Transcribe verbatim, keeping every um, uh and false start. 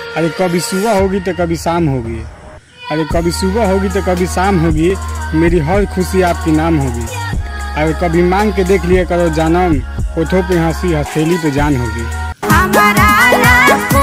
अरे कभी सुबह होगी तो कभी शाम होगी, अरे कभी सुबह होगी तो कभी शाम होगी, मेरी हर खुशी आपकी नाम होगी। अरे कभी मांग के देख लिया करो जानम, होठों पे हंसी हथेली पे जान होगी।